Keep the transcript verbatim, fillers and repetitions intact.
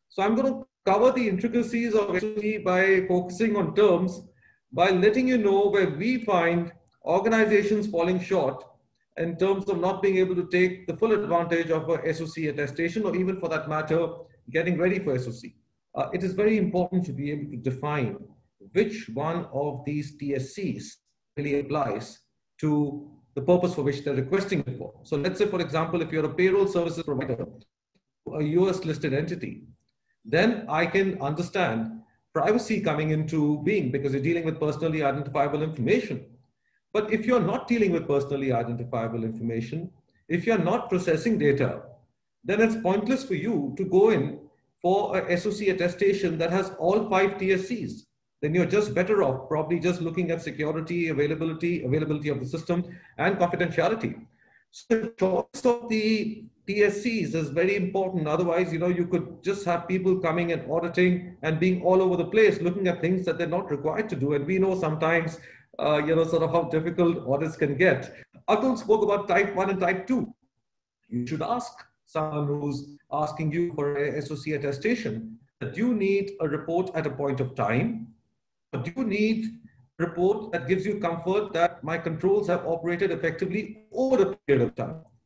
So I'm going to cover the intricacies of S O C by focusing on terms, by letting you know where we find organizations falling short in terms of not being able to take the full advantage of a S O C attestation, or even for that matter, getting ready for S O C. Uh, it is very important to be able to define which one of these T S Cs really applies to the purpose for which they're requesting it for. So let's say, for example, if you're a payroll services provider, a U S listed entity, then I can understand privacy coming into being because you're dealing with personally identifiable information. But if you're not dealing with personally identifiable information, if you're not processing data, then it's pointless for you to go in for a S O C attestation that has all five T S Cs. Then you're just better off probably just looking at security, availability, availability of the system, and confidentiality. So the choice of the T S Cs is very important. Otherwise, you know, you could just have people coming and auditing and being all over the place, looking at things that they're not required to do. And we know sometimes, uh, you know, sort of how difficult audits can get. Atul spoke about type one and type two. You should ask someone who's asking you for a S O C attestation, do you need a report at a point of time? Or do you need a report that gives you comfort that my controls have operated effectively over a period of time?